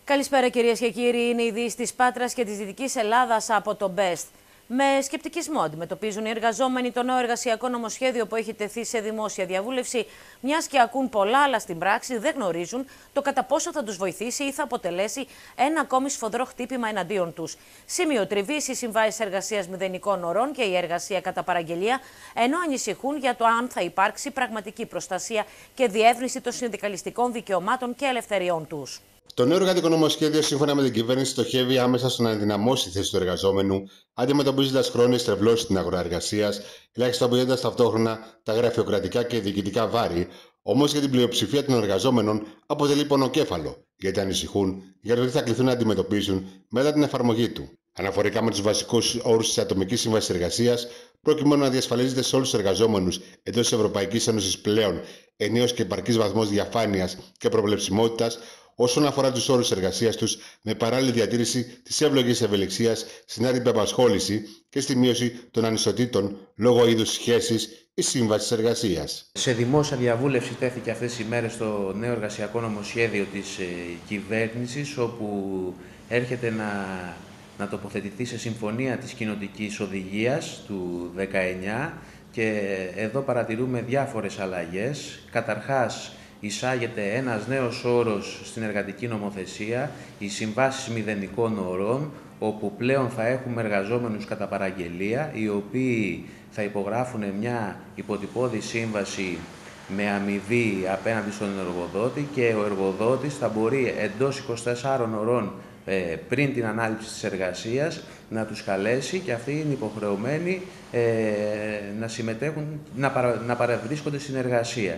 Καλησπέρα κυρίες και κύριοι, είναι η ειδήσεις της Πάτρας και της Δυτικής Ελλάδας από το Best. Με σκεπτικισμό αντιμετωπίζουν οι εργαζόμενοι το νέο εργασιακό νομοσχέδιο που έχει τεθεί σε δημόσια διαβούλευση, μιας και ακούν πολλά, αλλά στην πράξη δεν γνωρίζουν το κατά πόσο θα τους βοηθήσει ή θα αποτελέσει ένα ακόμη σφοδρό χτύπημα εναντίον τους. Σημείο τριβής οι συμβάσεις εργασίας μηδενικών ωρών και η εργασία κατά παραγγελία, ενώ ανησυχούν για το αν θα υπάρξει πραγματική προστασία και διεύρυνση των συνδικαλιστικών δικαιωμάτων και ελευθεριών τους. Το νέο εργατικό νομοσχέδιο, σύμφωνα με την κυβέρνηση, στοχεύει άμεσα στο να ενδυναμώσει τη θέση του εργαζόμενου, αντιμετωπίζοντας χρόνιες τρευλώσεις στην αγορά εργασίας, ελαχιστοποιώντας ταυτόχρονα τα γραφειοκρατικά και διοικητικά βάρη. Όμως για την πλειοψηφία των εργαζόμενων αποτελεί πονοκέφαλο, γιατί ανησυχούν για το τι θα κληθούν να αντιμετωπίσουν μετά την εφαρμογή του. Αναφορικά με τους βασικούς όρους της Ατομικής Σύμβασης Εργασίας, προκειμένου να διασφαλίζεται σε όλους τους εργαζόμενους εντός της Ευρωπαϊκής Ένωσης πλέον ενίος και επαρκής βαθμός διαφάνειας και προβλεψιμότητας όσον αφορά τους όρους εργασίας τους, με παράλληλη διατήρηση της εύλογης ευελιξίας στην άτυπη απασχόληση και στη μείωση των ανισοτήτων λόγω είδους σχέσης ή σύμβασης εργασίας. Σε δημόσια διαβούλευση τέθηκε αυτές τις ημέρες το νέο εργασιακό νομοσχέδιο της κυβέρνησης, όπου έρχεται να τοποθετηθεί σε συμφωνία της κοινοτικής οδηγίας του 19 και εδώ παρατηρούμε διάφορες αλλαγές. Καταρχάς, εισάγεται ένας νέος όρος στην εργατική νομοθεσία, οι συμβάσεις μηδενικών ωρών, όπου πλέον θα έχουμε εργαζόμενους κατά παραγγελία, οι οποίοι θα υπογράφουν μια υποτυπώδη σύμβαση με αμοιβή απέναντι στον εργοδότη και ο εργοδότης θα μπορεί εντός 24 ωρών πριν την ανάληψη της εργασίας να τους καλέσει και αυτοί είναι υποχρεωμένοι να συμμετέχουν, να παραβρίσκονται στην εργασία.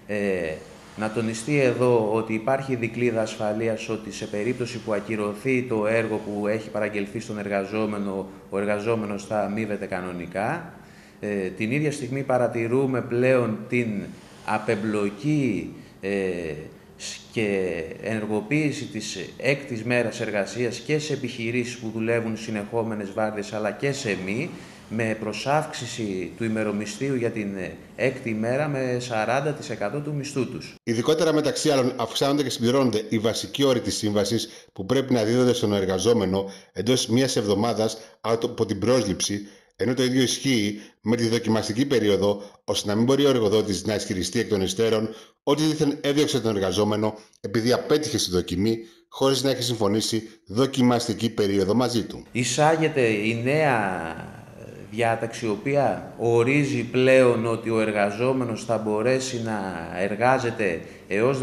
Να τονιστεί εδώ ότι υπάρχει δικλείδα ασφαλείας ότι σε περίπτωση που ακυρωθεί το έργο που έχει παραγγελθεί στον εργαζόμενο, ο εργαζόμενος θα αμείβεται κανονικά. Την ίδια στιγμή παρατηρούμε πλέον την απεμπλοκή και ενεργοποίηση της έκτης μέρας εργασίας και σε επιχειρήσεις που δουλεύουν συνεχόμενες βάρδιες αλλά και σε μη, με προσάυξηση του ημερομισθίου για την έκτη ημέρα με 40% του μισθού τους. Ειδικότερα, μεταξύ άλλων, αυξάνονται και συμπληρώνονται οι βασικοί όροι της σύμβασης που πρέπει να δίδονται στον εργαζόμενο εντός μιας εβδομάδας από την πρόσληψη, ενώ το ίδιο ισχύει με τη δοκιμαστική περίοδο, ώστε να μην μπορεί ο εργοδότης να ισχυριστεί εκ των υστέρων ότι δήθεν έδιωξε τον εργαζόμενο επειδή απέτυχε στη δοκιμή, χωρίς να έχει συμφωνήσει δοκιμαστική περίοδο μαζί του. Εισάγεται η νέα διάταξη, η οποία ορίζει πλέον ότι ο εργαζόμενος θα μπορέσει να εργάζεται έως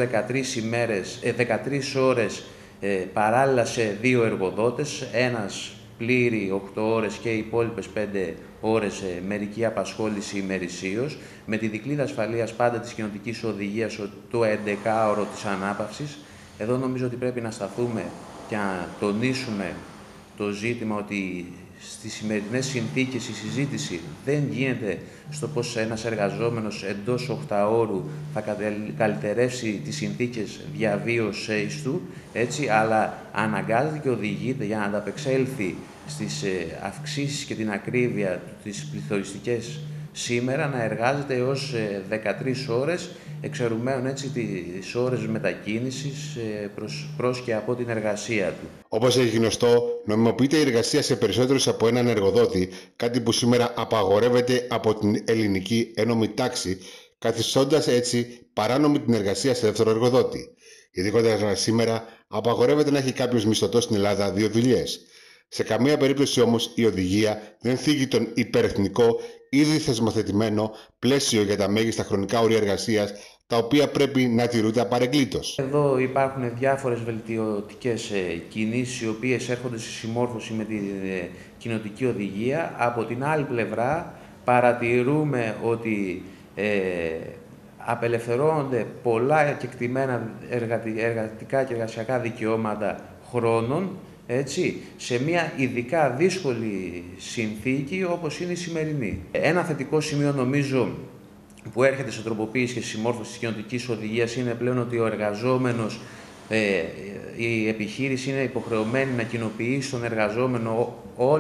13 ώρες παράλληλα σε δύο εργοδότες, ένας πλήρη 8 ώρες και οι υπόλοιπες 5 ώρες μερική απασχόληση ημερησίως, με τη δικλείδα ασφαλείας πάντα της κοινοτικής οδηγίας το 11ωρο της ανάπαυσης. Εδώ νομίζω ότι πρέπει να σταθούμε και να τονίσουμε το ζήτημα ότι στις σημερινές συνθήκες η συζήτηση δεν γίνεται στο πώς ένας εργαζόμενος εντός 8ωρου θα καλυτερεύσει τις συνθήκες διαβίωσης του, έτσι, αλλά αναγκάζεται και οδηγείται για να ανταπεξέλθει στις αυξήσεις και την ακρίβεια της πληθωριστικές σήμερα να εργάζεται έως 13 ώρες, εξαιρουμένων έτσι τις ώρες μετακίνησης προς και από την εργασία του. Όπως έχει γνωστό, νομιμοποιείται η εργασία σε περισσότερους από έναν εργοδότη, κάτι που σήμερα απαγορεύεται από την ελληνική ένομη τάξη, καθιστώντας έτσι παράνομη την εργασία σε δεύτερο εργοδότη. Ειδικότερα σήμερα απαγορεύεται να έχει κάποιος μισθωτός στην Ελλάδα δύο δουλειές. Σε καμία περίπτωση όμως η οδηγία δεν θίγει τον υπερεθνικό ήδη θεσμοθετημένο πλαίσιο για τα μέγιστα χρονικά όρια εργασίας, τα οποία πρέπει να τηρούνται απαρεγκλήτως. Εδώ υπάρχουν διάφορες βελτιωτικές κινήσεις, οι οποίες έρχονται σε συμμόρφωση με την κοινοτική οδηγία. Από την άλλη πλευρά παρατηρούμε ότι απελευθερώνονται πολλά κεκτημένα εργατικά και εργασιακά δικαιώματα χρόνων, έτσι, σε μια ειδικά δύσκολη συνθήκη όπως είναι η σημερινή. Ένα θετικό σημείο νομίζω που έρχεται σε τροποποίηση και συμμόρφωση της κοινοτικής οδηγίας είναι πλέον ότι ο εργαζόμενος, η επιχείρηση είναι υποχρεωμένη να κοινοποιήσει στον εργαζόμενο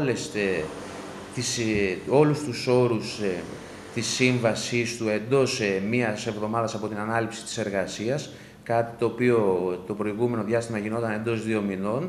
όλους τους όρους της σύμβασής του εντός μίας εβδομάδας από την ανάληψη της εργασίας, κάτι το οποίο το προηγούμενο διάστημα γινόταν εντός 2 μηνών.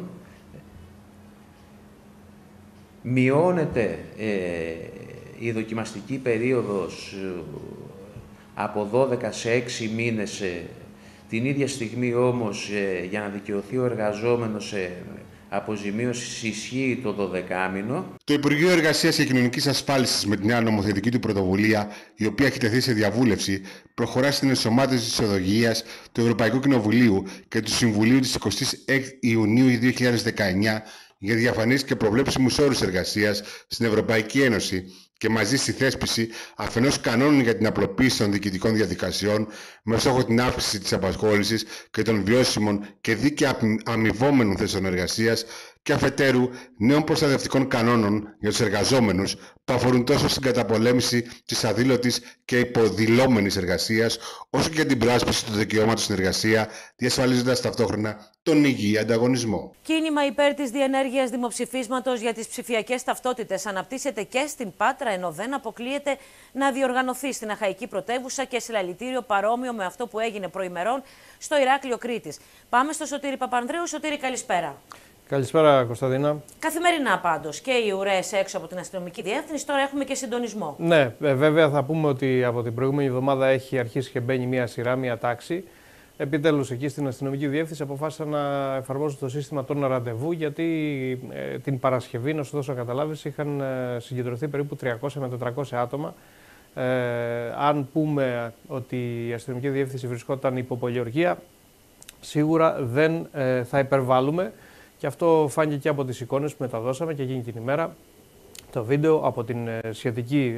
Μειώνεται η δοκιμαστική περίοδος από 12 σε 6 μήνες. Την ίδια στιγμή όμως, για να δικαιωθεί ο εργαζόμενος αποζημίωση, ισχύει το 12μηνο. Το Υπουργείο Εργασίας και Κοινωνικής Ασφάλισης, με την νέα νομοθετική του πρωτοβουλία, η οποία έχει τεθεί σε διαβούλευση, προχωρά στην ενσωμάτωση της οδηγίας του Ευρωπαϊκού Κοινοβουλίου και του Συμβουλίου της 26 Ιουνίου 2019 για διαφανείς και προβλέψιμους όρους εργασίας στην Ευρωπαϊκή Ένωση και μαζί στη θέσπιση αφενός κανόνων για την απλοποίηση των διοικητικών διαδικασιών με στόχο την αύξηση της απασχόλησης και των βιώσιμων και δίκαια αμοιβόμενων θέσεων εργασίας, και αφετέρου νέων προστατευτικών κανόνων για τους εργαζόμενους που αφορούν τόσο στην καταπολέμηση της αδήλωτης και υποδηλώμενης εργασίας, όσο και για την προάσπιση του δικαιώματος στην εργασία, διασφαλίζοντας ταυτόχρονα τον υγιή ανταγωνισμό. Κίνημα υπέρ της διενέργειας δημοψηφίσματος για τις ψηφιακές ταυτότητες αναπτύσσεται και στην Πάτρα, ενώ δεν αποκλείεται να διοργανωθεί στην Αχαϊκή Πρωτεύουσα και συλλαλητήριο παρόμοιο με αυτό που έγινε προημερών στο Ηράκλειο Κρήτης. Πάμε στο Σωτήρη Παπανδρέου. Σωτήρη, καλησπέρα. Καλησπέρα, Κωνσταντίνα. Καθημερινά πάντως και οι ουρές έξω από την αστυνομική διεύθυνση, τώρα έχουμε και συντονισμό. Ναι, βέβαια θα πούμε ότι από την προηγούμενη εβδομάδα έχει αρχίσει και μπαίνει μια σειρά, μια τάξη. Επιτέλους εκεί στην αστυνομική διεύθυνση αποφάσισαν να εφαρμόσουν το σύστημα των ραντεβού, γιατί την Παρασκευή, να σου δώσω καταλάβεις, είχαν συγκεντρωθεί περίπου 300 με 400 άτομα. Αν πούμε ότι η αστυνομική διεύθυνση βρισκόταν υπό πολιορκία, σίγουρα δεν θα υπερβάλλουμε. Και αυτό φάνηκε και από τις εικόνες που μεταδώσαμε και εκείνη την ημέρα. Το βίντεο από την σχετική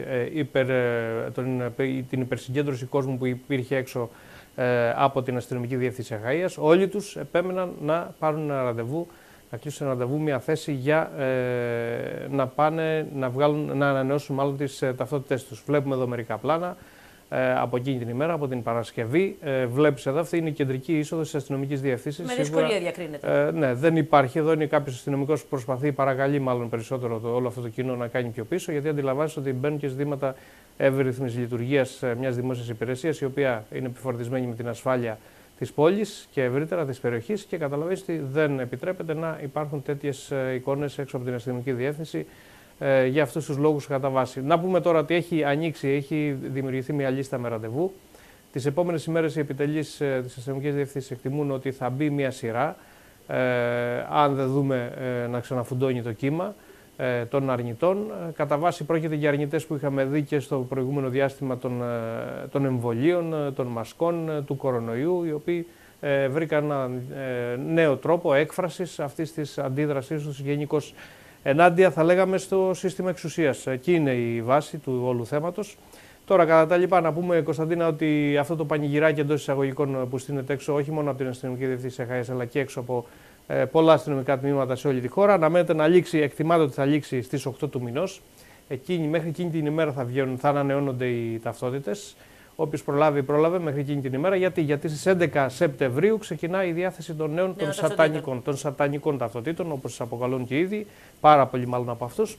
την υπερσυγκέντρωση κόσμου που υπήρχε έξω από την αστυνομική διεύθυνση Αχαΐας. Όλοι τους επέμεναν να πάρουν ένα ραντεβού, να κλείσουν ένα ραντεβού, μια θέση για να πάνε να ανανεώσουν μάλλον τις ταυτότητές τους. Βλέπουμε εδώ μερικά πλάνα από εκείνη την ημέρα, από την Παρασκευή. Βλέπεις εδώ, αυτή είναι η κεντρική είσοδος της αστυνομικής διεύθυνσης. Με δυσκολία διακρίνεται. Ναι, δεν υπάρχει. Εδώ είναι κάποιος αστυνομικός που προσπαθεί, παρακαλεί μάλλον περισσότερο όλο αυτό το κοινό να κάνει πιο πίσω, γιατί αντιλαμβάνεσαι ότι μπαίνουν και ζητήματα εύρυθμης λειτουργίας μιας δημόσιας υπηρεσίας, η οποία είναι επιφορτισμένη με την ασφάλεια της πόλης και ευρύτερα της περιοχής, και καταλαβαίνεις ότι δεν επιτρέπεται να υπάρχουν τέτοιες εικόνες έξω από την αστυνομική διεύθυνση. Για αυτούς τους λόγους κατά βάση. Να πούμε τώρα ότι έχει δημιουργηθεί μια λίστα με ραντεβού. Τις επόμενες ημέρες οι επιτελείς της αστυνομικής διεύθυνσης εκτιμούν ότι θα μπει μια σειρά, αν δεν δούμε να ξαναφουντώνει το κύμα των αρνητών. Κατά βάση πρόκειται για αρνητές που είχαμε δει και στο προηγούμενο διάστημα των εμβολίων, των μασκών, του κορονοϊού, οι οποίοι βρήκαν ένα νέο τρόπο έκφρασης αυτής της αντίδρασής τους γενικώς ενάντια, θα λέγαμε, στο σύστημα εξουσίας. Εκεί είναι η βάση του όλου θέματος. Τώρα, κατά τα λοιπά, να πούμε, Κωνσταντίνα, ότι αυτό το πανηγυράκι εντός εισαγωγικών που στείνεται έξω, όχι μόνο από την αστυνομική διεύθυνση Αχαΐας, αλλά και έξω από πολλά τμήματα σε όλη τη χώρα, αναμένεται να λήξει, εκτιμάται ότι θα λήξει στις 8 του μηνός. Μέχρι εκείνη την ημέρα θα ανανεώνονται οι ταυτότητες. Όποιος πρόλαβε μέχρι εκείνη την ημέρα. Γιατί στις 11 Σεπτεμβρίου ξεκινάει η διάθεση των νέων των σατανικών ταυτοτήτων, όπως τις αποκαλούν και ήδη, πάρα πολλοί μάλλον από αυτούς.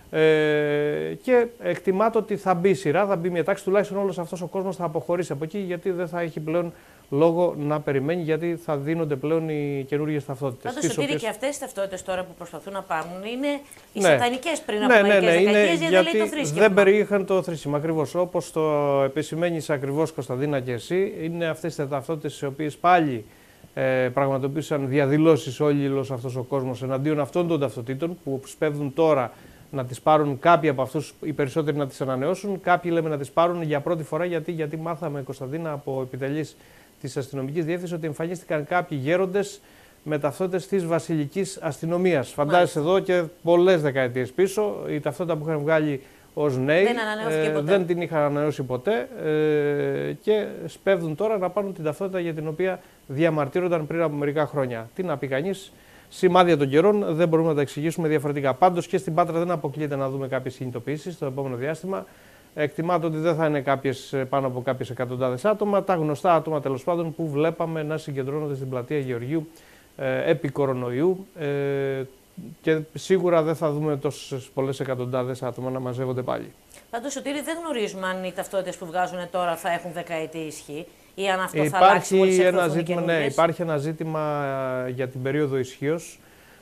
Και εκτιμάται ότι θα μπει σειρά, θα μπει μια τάξη, τουλάχιστον όλος αυτός ο κόσμος θα αποχωρήσει από εκεί, γιατί δεν θα έχει πλέον λόγο να περιμένει, γιατί θα δίνονται πλέον οι καινούργιες ταυτότητες. Πάντως, Σωτήρη, και αυτές οι ταυτότητες τώρα που προσπαθούν να πάρουν είναι οι σατανικές πριν από μερικές δεκαετίες, γιατί δεν λέει το θρήσκευμα. Δεν περιείχαν το θρήσκευμα, ακριβώς. Όπως το επισημαίνεις ακριβώς, Κωνσταντίνα, και εσύ, είναι αυτές οι ταυτότητες οι οποίες πάλι πραγματοποιούσαν διαδηλώσεις όλος αυτός ο κόσμος εναντίον αυτών των ταυτοτήτων που σπέβδουν τώρα να τις πάρουν κάποιοι από αυτούς, οι περισσότεροι να τις ανανεώσουν. Κάποιοι λέμε να τις πάρουν για πρώτη φορά, γιατί μάθαμε, Κωνσταντίνα, από επιτελείς της αστυνομικής διεύθυνσης, ότι εμφανίστηκαν κάποιοι γέροντες με ταυτότητες της βασιλικής αστυνομίας. Φαντάζεσαι εδώ και πολλές δεκαετίες πίσω, η ταυτότητα που είχαν βγάλει ως νέοι δεν την είχαν ανανεώσει ποτέ και σπέβδουν τώρα να πάρουν την ταυτότητα για την οποία διαμαρτύρονταν πριν από μερικά χρόνια. Τι να πει κανείς. Σημάδια των καιρών, δεν μπορούμε να τα εξηγήσουμε διαφορετικά. Πάντως και στην Πάτρα δεν αποκλείεται να δούμε κάποιες κινητοποιήσεις στο επόμενο διάστημα. Εκτιμάται ότι δεν θα είναι πάνω από κάποιες εκατοντάδες άτομα. Τα γνωστά άτομα, τέλος πάντων, που βλέπαμε να συγκεντρώνονται στην πλατεία Γεωργίου επί κορονοϊού. Και σίγουρα δεν θα δούμε τόσες πολλές εκατοντάδες άτομα να μαζεύονται πάλι. Πάντως, Σωτήρη, δεν γνωρίζουμε αν οι ταυτότητες που βγάζουν τώρα θα έχουν δεκαετή ισχύ. ή αν αυτό θα αλλάξει μόλις εκδοθούν οι καινούργιες? Υπάρχει ένα ζήτημα για την περίοδο ισχύως.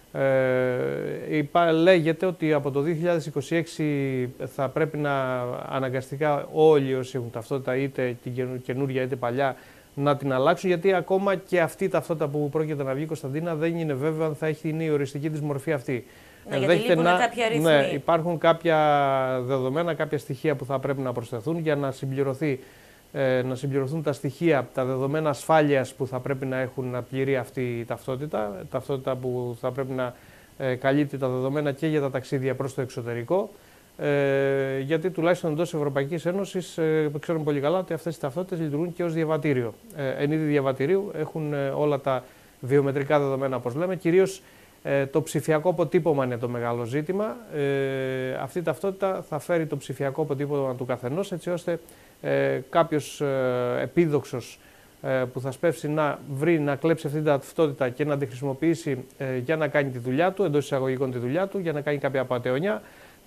Λέγεται ότι από το 2026 θα πρέπει να αναγκαστικά όλοι όσοι έχουν ταυτότητα, είτε την καινούργια είτε παλιά, να την αλλάξουν, γιατί ακόμα και αυτή η ταυτότητα που πρόκειται να βγει, Κωνσταντίνα, δεν είναι βέβαιο αν είναι η οριστική της μορφή αυτή. Ναι, γιατί λείπουν κάποια αριθμοί. Ναι, υπάρχουν κάποια δεδομένα, κάποια στοιχεία που θα πρέπει να προσθεθούν για να συμπληρωθούν τα στοιχεία, τα δεδομένα ασφάλειας που θα πρέπει να έχουν να πληρεί αυτή η ταυτότητα που θα πρέπει να καλύπτει τα δεδομένα και για τα ταξίδια προς το εξωτερικό. Γιατί τουλάχιστον εντός Ευρωπαϊκής Ένωσης ξέρουμε πολύ καλά ότι αυτές οι ταυτότητες λειτουργούν και ως διαβατήριο. Εν είδη διαβατηρίου έχουν όλα τα βιομετρικά δεδομένα, όπως λέμε, κυρίως το ψηφιακό αποτύπωμα είναι το μεγάλο ζήτημα. Αυτή η ταυτότητα θα φέρει το ψηφιακό αποτύπωμα του καθενός, έτσι ώστε κάποιος επίδοξος που θα σπεύσει να κλέψει αυτή την ταυτότητα και να τη χρησιμοποιήσει για να κάνει τη δουλειά του, εντός εισαγωγικών τη δουλειά του, για να κάνει κάποια απατεωνιά.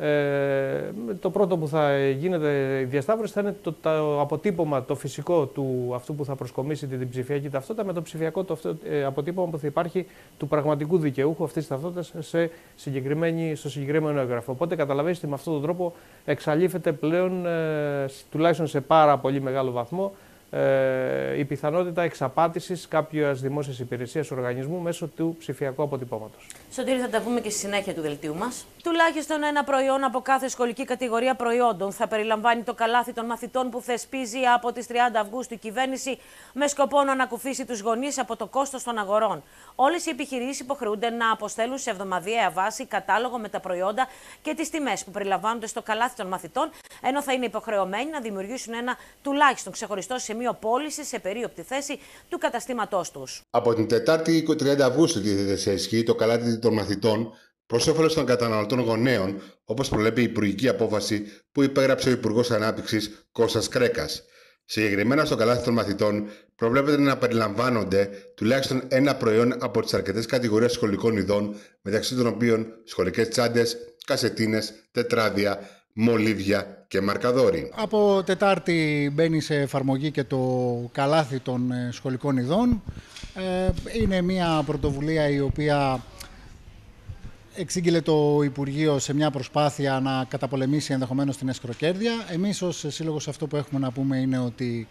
Το πρώτο που θα γίνεται η διασταύρωση θα είναι το αποτύπωμα, το φυσικό του αυτού που θα προσκομίσει την ψηφιακή ταυτότητα, με το ψηφιακό αποτύπωμα που θα υπάρχει του πραγματικού δικαιούχου αυτής της ταυτότητας στο συγκεκριμένο έγγραφο. Οπότε καταλαβαίνετε ότι με αυτόν τον τρόπο εξαλείφεται πλέον, τουλάχιστον σε πάρα πολύ μεγάλο βαθμό, η πιθανότητα εξαπάτησης κάποιας δημόσιας υπηρεσίας οργανισμού μέσω του ψηφιακού αποτυπώματος. Σωτήρη, θα τα πούμε και στη συνέχεια του δελτίου μας. Τουλάχιστον ένα προϊόν από κάθε σχολική κατηγορία προϊόντων θα περιλαμβάνει το καλάθι των μαθητών που θεσπίζει από τις 30 Αυγούστου η κυβέρνηση με σκοπό να ανακουφίσει τους γονείς από το κόστος των αγορών. Όλες οι επιχειρήσεις υποχρεούνται να αποστέλουν σε εβδομαδιαία βάση κατάλογο με τα προϊόντα και τις τιμές που περιλαμβάνονται στο καλάθι των μαθητών, ενώ θα είναι υποχρεωμένοι να δημιουργήσουν ένα τουλάχιστον ξεχωριστό σημείο πώλησης σε περίοπτη θέση του καταστήματός τους. Από την Τετάρτη 30 Αυγούστου τίθεται σε ισχύ το καλάθι των μαθητών προς όφελος των καταναλωτών γονέων, όπως προβλέπει η υπουργική απόφαση που υπέγραψε ο Υπουργός Ανάπτυξης Κώστας Κρέκας. Συγκεκριμένα στο καλάθι των μαθητών προβλέπεται να περιλαμβάνονται τουλάχιστον ένα προϊόν από τις αρκετές κατηγορίες σχολικών ειδών, μεταξύ των οποίων σχολικές τσάντες, κασετίνες, τετράδια, μολύβια και μαρκαδόροι. Από Τετάρτη μπαίνει σε εφαρμογή και το καλάθι των σχολικών ειδών. Είναι μια πρωτοβουλία η οποία εξήγηλε το Υπουργείο σε μια προσπάθεια να καταπολεμήσει ενδεχομένως την εσχροκέρδεια. Εμείς ως σύλλογος αυτό που έχουμε να πούμε είναι ότι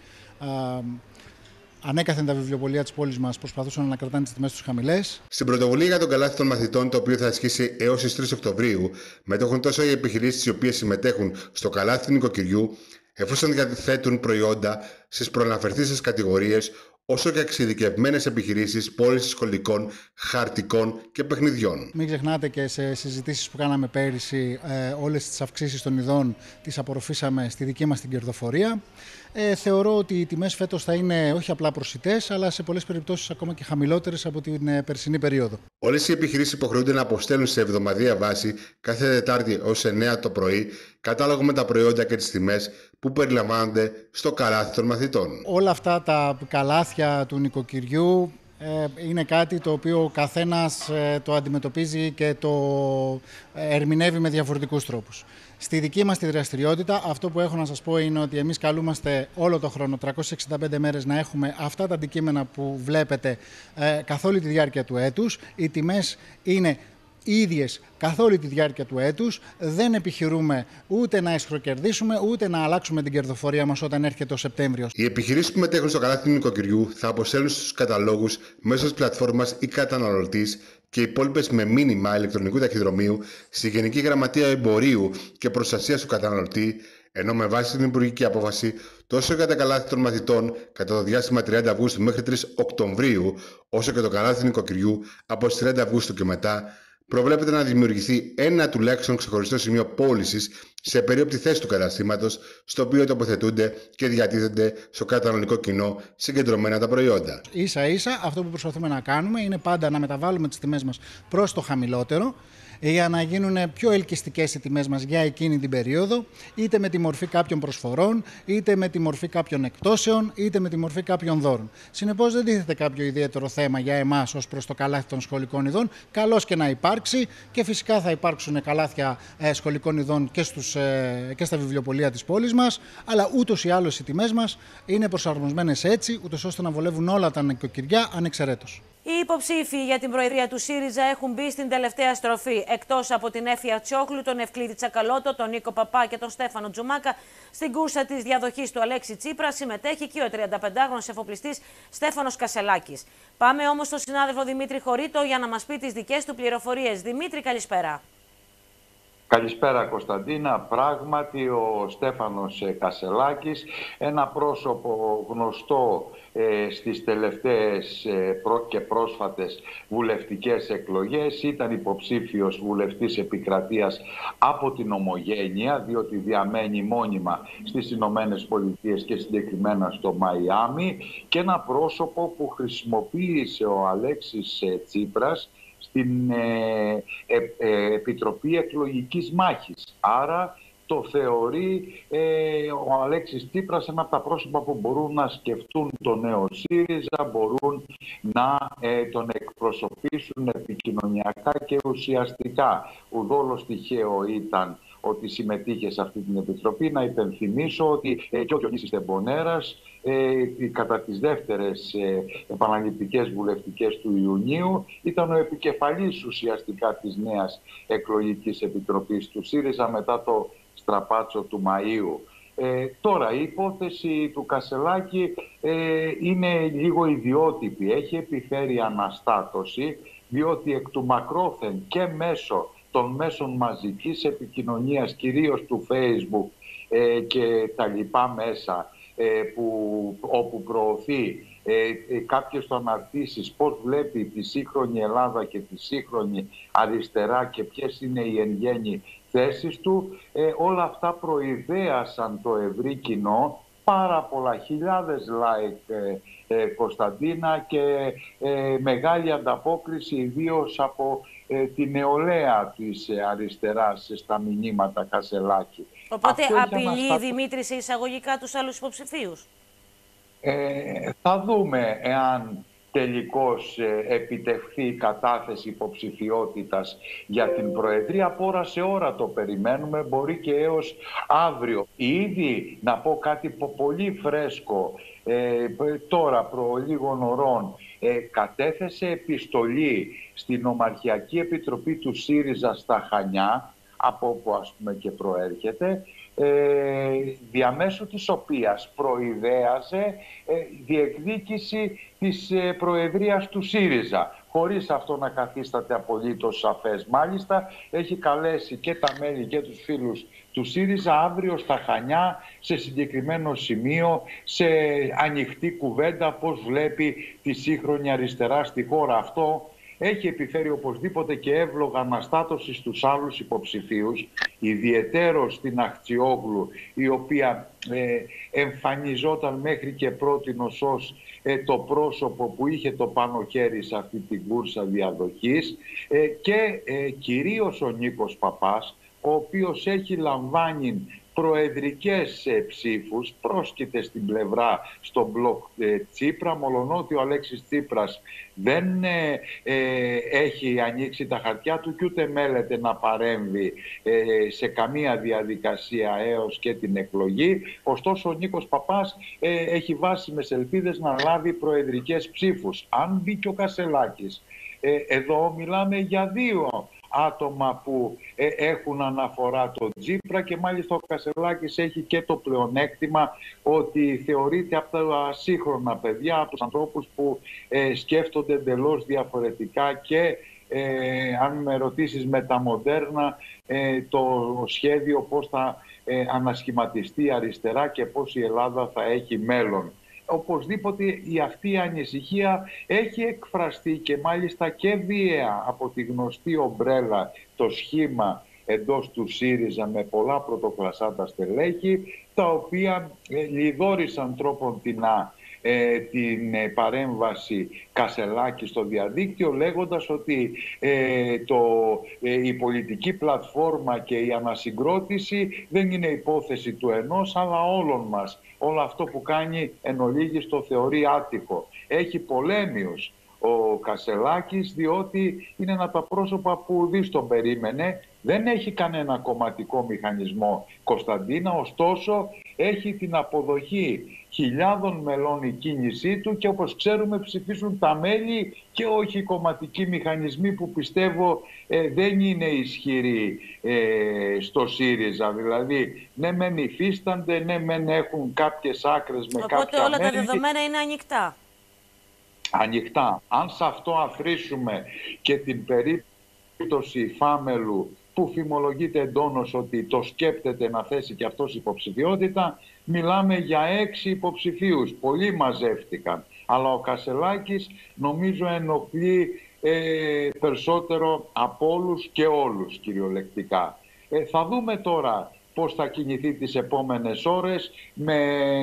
ανέκαθεν τα βιβλιοπωλεία της πόλης μας προσπαθούσαν να κρατάνε τις τιμές τους χαμηλές. Στην πρωτοβουλία για τον καλάθι των μαθητών, το οποίο θα ισχύσει έως τις 3 Οκτωβρίου, μετέχουν τόσο οι επιχειρήσεις οι οποίες συμμετέχουν στο καλάθι του νοικοκυριού, εφόσον διαθέτουν προϊόντα στις προαναφερθήσεις κατηγορίες, όσο και εξειδικευμένες επιχειρήσεις πώλησης σχολικών, χαρτικών και παιχνιδιών. Μην ξεχνάτε και σε συζητήσεις που κάναμε πέρυσι, όλες τις αυξήσεις των ειδών τις απορροφήσαμε στη δική μας την κερδοφορία. Θεωρώ ότι οι τιμές φέτος θα είναι όχι απλά προσιτές, αλλά σε πολλές περιπτώσεις ακόμα και χαμηλότερες από την περσινή περίοδο. Όλες οι επιχειρήσεις υποχρεούνται να αποστέλουν σε εβδομαδιαία βάση κάθε Τετάρτη ως 9 το πρωί κατάλογο με τα προϊόντα και τις τιμές που περιλαμβάνονται στο καλάθι των μαθητών. Όλα αυτά τα καλάθια του νοικοκυριού είναι κάτι το οποίο ο καθένας το αντιμετωπίζει και το ερμηνεύει με διαφορετικούς τρόπους. Στη δική μας τη δραστηριότητα, αυτό που έχω να σας πω είναι ότι εμείς καλούμαστε όλο το χρόνο, 365 μέρες, να έχουμε αυτά τα αντικείμενα που βλέπετε καθ' όλη τη διάρκεια του έτους. Οι τιμές είναι ίδιες καθ' όλη τη διάρκεια του έτους. Δεν επιχειρούμε ούτε να εσχροκερδίσουμε, ούτε να αλλάξουμε την κερδοφορία μας όταν έρχεται ο Σεπτέμβριος. Οι επιχειρήσεις που μετέχουν στο καλάθι του νοικοκυριού θα αποστέλουν στους καταλόγους μέσω της πλατφόρμας ή καταναλωτής και οι υπόλοιπες με μήνυμα ηλεκτρονικού ταχυδρομείου στη Γενική Γραμματεία Εμπορίου και Προστασίας του Καταναλωτή, ενώ με βάση την υπουργική απόφαση, τόσο για τα καλάθι των μαθητών κατά το διάστημα 30 Αυγούστου μέχρι 3 Οκτωβρίου, όσο και το καλάθι του νοικοκυριού από τις 30 Αυγούστου και μετά, προβλέπεται να δημιουργηθεί ένα τουλάχιστον ξεχωριστό σημείο πώλησης σε περίοπτη θέση του καταστήματος, στο οποίο τοποθετούνται και διατίθενται στο καταναλωτικό κοινό συγκεντρωμένα τα προϊόντα. Ίσα-ίσα αυτό που προσπαθούμε να κάνουμε είναι πάντα να μεταβάλουμε τις τιμές μας προς το χαμηλότερο. για να γίνουν πιο ελκυστικές οι τιμές μας για εκείνη την περίοδο, είτε με τη μορφή κάποιων προσφορών, είτε με τη μορφή κάποιων εκπτώσεων, είτε με τη μορφή κάποιων δώρων. Συνεπώς δεν τίθεται κάποιο ιδιαίτερο θέμα για εμάς ως προς το καλάθι των σχολικών ειδών. Καλώς και να υπάρξει, και φυσικά θα υπάρξουν καλάθια σχολικών ειδών και στα βιβλιοπωλεία της πόλης μας, αλλά ούτως ή άλλως οι τιμές μας είναι προσαρμοσμένες έτσι, ούτως ώστε να βολεύουν όλα τα νοικοκυριά ανεξαιρέτως. Οι υποψήφοι για την προεδρία του ΣΥΡΙΖΑ έχουν μπει στην τελευταία στροφή. Εκτός από την Έφια Τσιόχλου, τον Ευκλήδη Τσακαλώτο, τον Νίκο Παπά και τον Στέφανο Τζουμάκα, στην κούρσα της διαδοχής του Αλέξη Τσίπρα συμμετέχει και ο 35χρονος εφοπλιστής Στέφανος Κασελάκης. Πάμε όμως στον συνάδελφο Δημήτρη Χωρίτο για να μας πει τις δικές του πληροφορίες. Δημήτρη, καλησπέρα. Καλησπέρα Κωνσταντίνα. Πράγματι ο Στέφανος Κασελάκης, ένα πρόσωπο γνωστό στις τελευταίες και πρόσφατες βουλευτικές εκλογές, ήταν υποψήφιος βουλευτής επικρατείας από την Ομογένεια, διότι διαμένει μόνιμα στις Ηνωμένες Πολιτείες και συγκεκριμένα στο Μαϊάμι, και ένα πρόσωπο που χρησιμοποίησε ο Αλέξης Τσίπρας στην Επιτροπή Εκλογικής Μάχης. Άρα το θεωρεί ο Αλέξης Τσίπρας ένα από τα πρόσωπα που μπορούν να σκεφτούν το νέο ΣΥΡΙΖΑ, μπορούν να τον εκπροσωπήσουν επικοινωνιακά και ουσιαστικά. Ουδόλως τυχαίο ήταν ότι συμμετείχε σε αυτή την επιτροπή. Να υπενθυμίσω ότι και ο Διονύσης Τεμπονέρας κατά τις δεύτερες επαναληπτικές βουλευτικές του Ιουνίου ήταν ο επικεφαλής ουσιαστικά της νέας εκλογικής επιτροπής του ΣΥΡΙΖΑ μετά το στραπάτσο του Μαΐου. Τώρα η υπόθεση του Κασελάκη είναι λίγο ιδιότυπη. Έχει επιφέρει αναστάτωση, διότι εκ του μακρόθεν και μέσω των μέσων μαζικής επικοινωνίας, κυρίως του Facebook και τα λοιπά μέσα, όπου προωθεί κάποιες του αναρτήσεις, πώς βλέπει τη σύγχρονη Ελλάδα και τη σύγχρονη αριστερά και ποιες είναι οι εν γέννη θέσεις του, όλα αυτά προειδέασαν το ευρύ κοινό. Πάρα πολλά, χιλιάδες like, Κωνσταντίνα, και μεγάλη ανταπόκριση ιδίως από τη νεολαία της αριστεράς στα μηνύματα Κασελάκη. Οπότε απειλεί Δημήτρη σε εισαγωγικά τους άλλους υποψηφίους. Θα δούμε εάν τελικώς επιτευχθεί η κατάθεση υποψηφιότητας για την Προεδρία. Από ώρα σε ώρα το περιμένουμε, μπορεί και έως αύριο. Ήδη να πω κάτι πολύ φρέσκο, τώρα προ λίγων ωρών κατέθεσε επιστολή στην Ομαρχιακή Επιτροπή του ΣΥΡΙΖΑ στα Χανιά, από όπου ας πούμε και προέρχεται, διαμέσου της οποίας προειδέαζε διεκδίκηση της Προεδρίας του ΣΥΡΙΖΑ, χωρίς αυτό να καθίσταται απολύτως σαφές. Μάλιστα έχει καλέσει και τα μέλη και τους φίλους του ΣΥΡΙΖΑ αύριο στα Χανιά, σε συγκεκριμένο σημείο, σε ανοιχτή κουβέντα, πώς βλέπει τη σύγχρονη αριστερά στη χώρα. Αυτό έχει επιφέρει οπωσδήποτε και εύλογα αναστάτωση στους άλλους υποψηφίους, ιδιαιτέρως στην Αχτσιόγλου, η οποία εμφανιζόταν μέχρι και πρότινος ως το πρόσωπο που είχε το πάνω χέρι σε αυτή την κούρσα διαδοχής, και κυρίως ο Νίκος Παπάς, ο οποίος έχει λαμβάνει προεδρικές ψήφους, πρόσκειται στην πλευρά στο μπλοκ Τσίπρα, μολονότι ο Αλέξης Τσίπρας δεν έχει ανοίξει τα χαρτιά του και ούτε μέλεται να παρέμβει σε καμία διαδικασία έως και την εκλογή. Ωστόσο ο Νίκος Παπάς έχει βάσιμες ελπίδες να λάβει προεδρικές ψήφους. Αν μπει και ο Κασελάκης, εδώ μιλάμε για δύο άτομα που έχουν αναφορά τον Τσίπρα, και μάλιστα ο Κασελάκης έχει και το πλεονέκτημα ότι θεωρείται από τα σύγχρονα παιδιά, από τους ανθρώπους που σκέφτονται εντελώς διαφορετικά και αν με ρωτήσεις με τα μοντέρνα το σχέδιο πώς θα ανασχηματιστεί η αριστερά και πώς η Ελλάδα θα έχει μέλλον. Οπωσδήποτε αυτή η ανησυχία έχει εκφραστεί και μάλιστα και βία από τη γνωστή ομπρέλα, το σχήμα εντός του ΣΥΡΙΖΑ με πολλά πρωτοκλασσάτα στελέχη, τα οποία λιδόρισαν τρόπον τεινά την παρέμβαση Κασελάκη στο διαδίκτυο, λέγοντας ότι η πολιτική πλατφόρμα και η ανασυγκρότηση δεν είναι υπόθεση του ενός αλλά όλων μας. Όλο αυτό που κάνει εν ολίγης το θεωρεί άτυχο. Έχει πολέμιος ο Κασελάκης, διότι είναι ένα από τα πρόσωπα που δεις τον περίμενε. Δεν έχει κανένα κομματικό μηχανισμό, Κωνσταντίνα, ωστόσο έχει την αποδοχή χιλιάδων μελών η κίνησή του και όπως ξέρουμε ψηφίσουν τα μέλη και όχι οι κομματικοί μηχανισμοί που πιστεύω δεν είναι ισχυροί στο ΣΥΡΙΖΑ. Δηλαδή, ναι μεν υφίστανται, ναι μεν έχουν κάποιες άκρες με κάποια Οπότε όλα μέλη. τα δεδομένα είναι ανοιχτά. Ανοιχτά. Αν σε αυτό αφρίσουμε και την περίπτωση Φάμελου, που φημολογείται εντόνως ότι το σκέπτεται να θέσει και αυτός υποψηφιότητα, μιλάμε για 6 υποψηφίους. Πολλοί μαζεύτηκαν. Αλλά ο Κασελάκης νομίζω ενοχλεί περισσότερο από όλους και όλους κυριολεκτικά. Θα δούμε τώρα πώς θα κινηθεί τις επόμενες ώρες. Με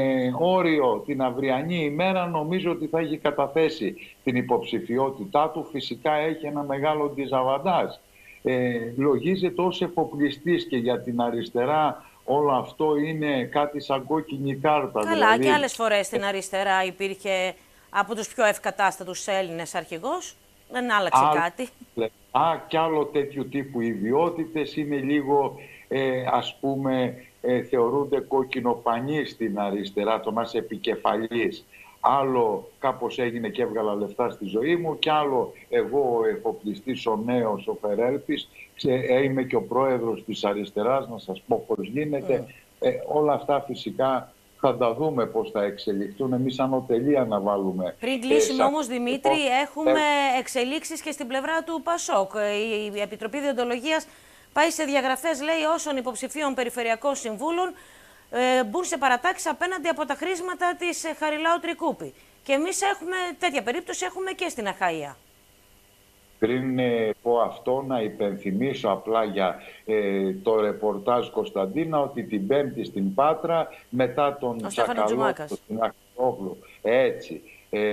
όριο την αυριανή ημέρα νομίζω ότι θα έχει καταθέσει την υποψηφιότητά του. Φυσικά έχει ένα μεγάλο ντιζαβαντάζ. Λογίζεται ως εφοπλιστής και για την αριστερά όλο αυτό είναι κάτι σαν κόκκινη κάρτα. Καλά, δηλαδή, και άλλες φορές στην αριστερά υπήρχε από τους πιο ευκατάστατους Έλληνες αρχηγός. Δεν άλλαξε κάτι. Κι άλλο τέτοιου τύπου ιδιότητες είναι λίγο, ας πούμε, θεωρούνται κόκκινο πανί στην αριστερά, το να είσαι επικεφαλής. Άλλο κάπως έγινε και έβγαλα λεφτά στη ζωή μου, κι άλλο εγώ ο εφοπλιστής, ο νέος, ο Φερέλπης, είμαι και ο πρόεδρος της αριστεράς, να σας πω πώς γίνεται. Όλα αυτά φυσικά θα τα δούμε πώς θα εξελιχθούν. Εμείς ανωτελεία να βάλουμε. Πριν κλείσουμε όμως, Δημήτρη, έχουμε εξελίξεις και στην πλευρά του ΠΑΣΟΚ. Η Επιτροπή Διοντολογίας πάει σε διαγραφές, λέει, όσων υποψηφίων περιφερειακών συμβούλων μπουν σε παρατάξεις απέναντι από τα χρήσματα της Χαριλάου Τρικούπη. Και εμείς έχουμε τέτοια περίπτωση, έχουμε και στην Αχαΐα. Πριν πω αυτό, να υπενθυμίσω απλά για το ρεπορτάζ, Κωνσταντίνα, ότι την Πέμπτη στην Πάτρα, μετά τον Σακαλό, τον Αχτόγλου, έτσι,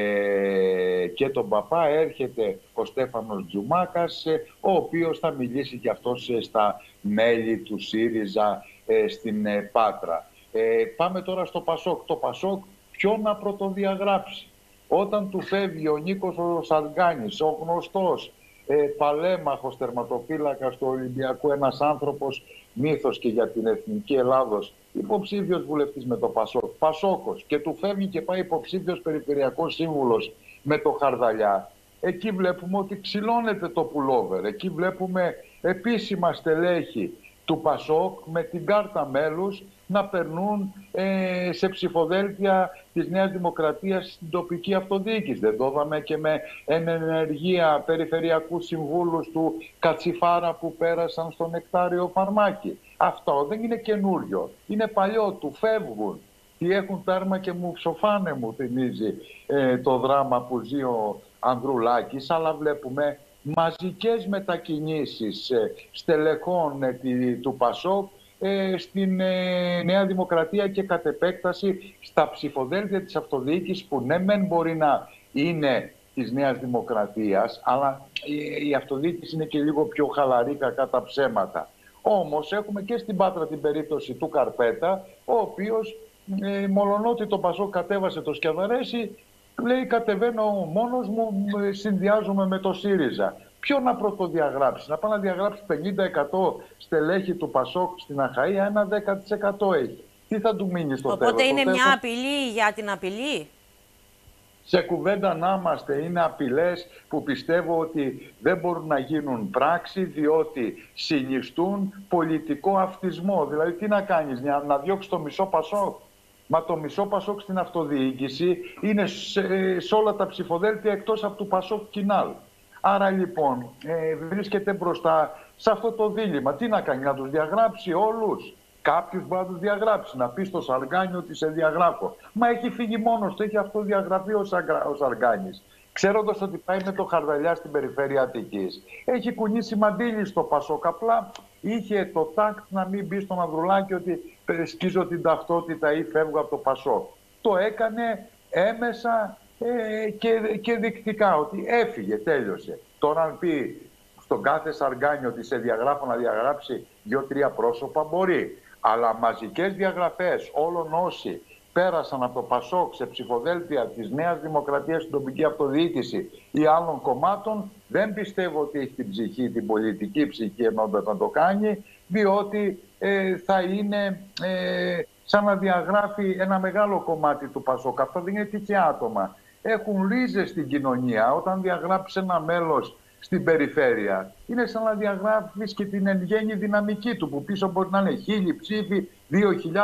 και τον Παπά, έρχεται ο Στέφανος Τζουμάκας, ο οποίος θα μιλήσει και αυτός στα μέλη του ΣΥΡΙΖΑ στην Πάτρα. Πάμε τώρα στο ΠΑΣΟΚ. Το ΠΑΣΟΚ ποιο να πρωτοδιαγράψει? Όταν του φεύγει ο Νίκος ο Σαλγκάνης, ο γνωστός παλέμαχος τερματοφύλακας του Ολυμπιακού, ένας άνθρωπος μύθος και για την εθνική Ελλάδος, υποψήφιος βουλευτής με το ΠΑΣΟΚ, Πασόκος, και του φεύγει και πάει υποψήφιος περιφερειακός σύμβουλος με το Χαρδαλιά, εκεί βλέπουμε ότι ξυλώνεται το πουλόβερ. Εκεί βλέπουμε επίσημα στελέχη του ΠΑΣΟΚ με την κάρτα μέλους να περνούν σε ψηφοδέλτια της Νέας Δημοκρατίας στην τοπική αυτοδιοίκηση. Δεν το είδαμε και με ενεργεία περιφερειακούς συμβούλους του Κατσιφάρα που πέρασαν στο Νεκτάριο Φαρμάκι. Αυτό δεν είναι καινούριο, είναι παλιό, του φεύγουν. Τι έχουν τάρμα και μου ψοφάνε, μου θυμίζει το δράμα που ζει ο Ανδρουλάκης, αλλά βλέπουμε μαζικές μετακινήσεις στελεχών του ΠΑΣΟΚ στην Νέα Δημοκρατία και κατ' επέκταση στα ψηφοδέλτια της αυτοδιοίκησης, που ναι μεν μπορεί να είναι της Νέας Δημοκρατίας, αλλά η αυτοδιοίκηση είναι και λίγο πιο χαλαρή κακά τα ψέματα. Όμως έχουμε και στην Πάτρα την περίπτωση του Καρπέτα, ο οποίος μολονότι το ΠΑΣΟΚ κατέβασε το Σκιαδαρέσι, λέει κατεβαίνω μόνος μου, συνδυάζομαι με το ΣΥΡΙΖΑ. Ποιο να πρωτοδιαγράψει? Να πάει να διαγράψει 50% στελέχη του ΠΑΣΟΚ στην Αχαΐα, ένα 10% έχει. Τι θα του μείνει στο τέλος? Οπότε είναι μια απειλή για την απειλή. Σε κουβέντα να είμαστε, είναι απειλές που πιστεύω ότι δεν μπορούν να γίνουν πράξη, διότι συνιστούν πολιτικό αυτισμό. Δηλαδή τι να κάνεις, να διώξεις το μισό ΠΑΣΟΚ? Μα το μισό ΠΑΣΟΚ στην αυτοδιοίκηση είναι σε όλα τα ψηφοδέλτια εκτός από του ΠΑΣΟΚ Κινάλ. Άρα λοιπόν βρίσκεται μπροστά σε αυτό το δίλημμα. Τι να κάνει, να τους διαγράψει όλους? Κάποιος μπορεί να τους διαγράψει, να πει στο Σαργκάνι ότι σε διαγράφω. Μα έχει φύγει μόνος του, έχει αυτοδιαγραφεί ο Σαργκάνης. Ξέροντας ότι πάει με το Χαρδαλιά στην περιφέρεια Αττικής. Έχει κουνήσει μαντίλι στο ΠΑΣΟΚ. Απλά είχε το τάκτ να μην μπει στον Ανδρουλάκη ότι σκίζω την ταυτότητα ή φεύγω από το ΠΑΣΟΚ. Το έκανε έμεσα και δεικτικά, ότι έφυγε, τέλειωσε. Τώρα αν πει στον κάθε Σαργκάνη ότι σε διαγράφω να διαγράψει 2-3 πρόσωπα, μπορεί. Αλλά μαζικές διαγραφές όλων όσοι πέρασαν από το ΠΑΣΟΚ σε ψηφοδέλτια της Νέας Δημοκρατίας στην τοπική αυτοδιοίκηση ή άλλων κομμάτων, δεν πιστεύω ότι έχει την ψυχή, την πολιτική ψυχή ενώντας να το κάνει, διότι θα είναι σαν να διαγράφει ένα μεγάλο κομμάτι του ΠΑΣΟΚ. Αυτό δεν είναι τυχαία άτομα. Έχουν ρίζες στην κοινωνία. Όταν διαγράψεις ένα μέλος στην περιφέρεια, είναι σαν να διαγράφεις και την εν γέννη δυναμική του, που πίσω μπορεί να είναι 1.000 ψήφοι, 2.000,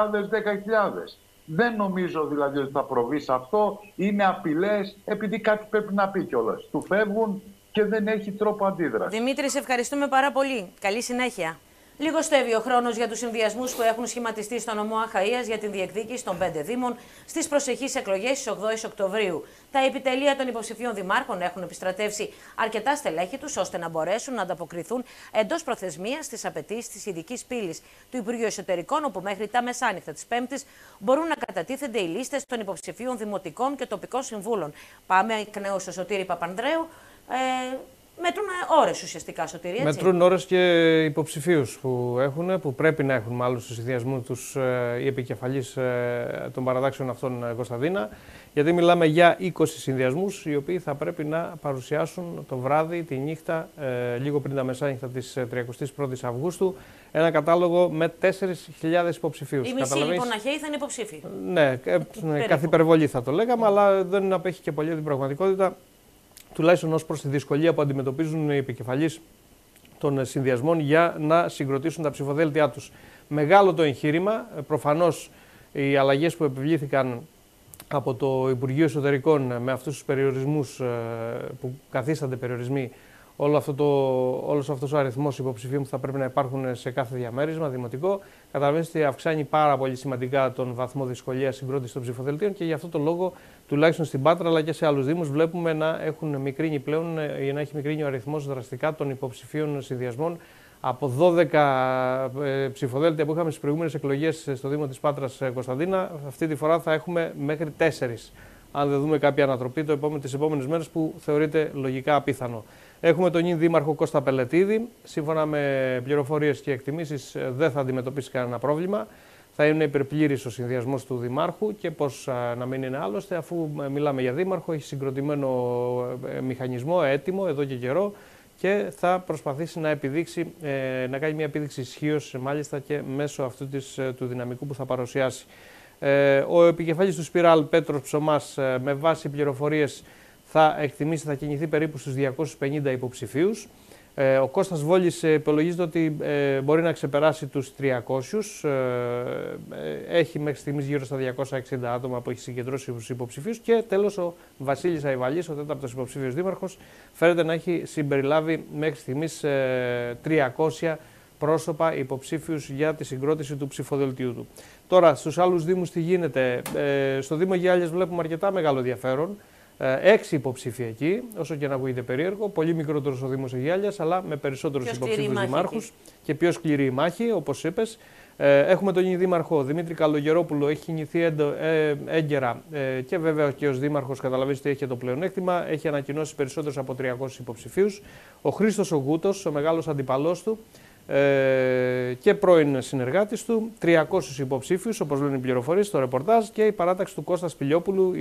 10.000. Δεν νομίζω δηλαδή ότι θα προβεί σε αυτό. Είναι απειλές, επειδή κάτι πρέπει να πει κιόλας. Του φεύγουν και δεν έχει τρόπο αντίδραση. Δημήτρη, σε ευχαριστούμε πάρα πολύ. Καλή συνέχεια. Λιγοστεύει ο χρόνος για τους συνδυασμούς που έχουν σχηματιστεί στο νομό Αχαΐας για την διεκδίκηση των 5 Δήμων στις προσεχείς εκλογές στις 8 Οκτωβρίου. Τα επιτελεία των υποψηφίων δημάρχων έχουν επιστρατεύσει αρκετά στελέχη τους ώστε να μπορέσουν να ανταποκριθούν εντός προθεσμίας στις απαιτήσεις της ειδικής πύλης του Υπουργείου Εσωτερικών, όπου μέχρι τα μεσάνυχτα της Πέμπτης μπορούν να κατατίθενται οι λίστες των υποψηφίων δημοτικών και τοπικών συμβούλων. Πάμε εκ νέου στο Σωτήρη Παπανδρέου. Μετρούν ώρες ουσιαστικά, Σωτήρη, έτσι. Μετρούν ώρες και υποψηφίους που πρέπει να έχουν μάλλον στο συνδυασμό τους οι επικεφαλείς των παρατάξεων αυτών, Κωνσταντίνα. Γιατί μιλάμε για 20 συνδυασμούς οι οποίοι θα πρέπει να παρουσιάσουν το βράδυ, τη νύχτα, λίγο πριν τα μεσάνυχτα της 31ης Αυγούστου, ένα κατάλογο με 4.000 υποψηφίους. Η μισή λοιπόν Αχαίοι θα είναι υποψήφοι. Ναι, καθ' υπερβολή θα το λέγαμε, αλλά δεν απέχει και πολύ την πραγματικότητα. Τουλάχιστον ως προς τη δυσκολία που αντιμετωπίζουν οι επικεφαλείς των συνδυασμών για να συγκροτήσουν τα ψηφοδέλτια τους. Μεγάλο το εγχείρημα. Προφανώς οι αλλαγές που επιβλήθηκαν από το Υπουργείο Εσωτερικών με αυτούς τους περιορισμούς που καθίστανται περιορισμοί, όλος αυτός ο αριθμός υποψηφίων που θα πρέπει να υπάρχουν σε κάθε διαμέρισμα δημοτικό, καταλαβαίνετε ότι αυξάνει πάρα πολύ σημαντικά τον βαθμό δυσκολίας συγκρότησης των ψηφοδελτίων και γι' αυτό το λόγο, τουλάχιστον στην Πάτρα αλλά και σε άλλους Δήμους, βλέπουμε να έχουν μικρύνει πλέον ή να έχει μικρύνει ο αριθμός δραστικά των υποψηφίων συνδυασμών. Από 12 ψηφοδέλτια που είχαμε στις προηγούμενες εκλογές στο Δήμο της Πάτρας, Κωνσταντίνα, αυτή τη φορά θα έχουμε μέχρι 4. Αν δεν δούμε κάποια ανατροπή τις επόμενες μέρες, που θεωρείται λογικά απίθανο. Έχουμε τον νυν δήμαρχο Κώστα Πελετίδη. Σύμφωνα με πληροφορίες και εκτιμήσεις, δεν θα αντιμετωπίσει κανένα πρόβλημα. Θα είναι υπερπλήρης ο συνδυασμός του δημάρχου και πώς να μην είναι άλλωστε, αφού μιλάμε για δήμαρχο, έχει συγκροτημένο μηχανισμό έτοιμο εδώ και καιρό και θα προσπαθήσει να επιδείξει, να κάνει μια επίδειξη ισχύως, μάλιστα και μέσω αυτού του δυναμικού που θα παρουσιάσει. Ο επικεφαλής του Σπιράλ, Πέτρος Ψωμάς, με βάση πληροφορίες θα εκτιμήσει, θα κινηθεί περίπου στους 250 υποψηφίους. Ο Κώστας Βόλης υπολογίζεται ότι μπορεί να ξεπεράσει τους 300. Έχει μέχρι στιγμής γύρω στα 260 άτομα που έχει συγκεντρώσει τους υποψηφίους. Και τέλος ο Βασίλης Αϊβαλής, ο τέταρτος υποψήφιος δήμαρχος, φαίνεται να έχει συμπεριλάβει μέχρι στιγμής 300 πρόσωπα υποψήφιους για τη συγκρότηση του ψηφοδελτίου του. Τώρα, στους άλλους δήμους τι γίνεται? Στο Δήμο Γιάλιας βλέπουμε αρκετά μεγάλο ενδιαφέρον. 6 υποψήφοι εκεί, όσο και να ακούγεται περίεργο. Πολύ μικρότερος ο Δήμος Γιάλιας, αλλά με περισσότερους υποψήφιους δημάρχους και πιο σκληρή η μάχη, όπως είπες. Έχουμε τον νυν δήμαρχο Δημήτρη Καλογερόπουλο, έχει κινηθεί έγκαιρα και βέβαια και ως δήμαρχος καταλαβαίνετε ότι έχει το πλεονέκτημα. Έχει ανακοινώσει περισσότερους από 300 υποψηφίους. Ο Χρήστος ο Γούτος, ο μεγάλος αντιπαλός του και πρώην συνεργάτης του, 300 υποψήφιους, όπως λένε οι πληροφορίες στο ρεπορτάζ, και η παράταξη του Κώστα Σπηλιόπουλου,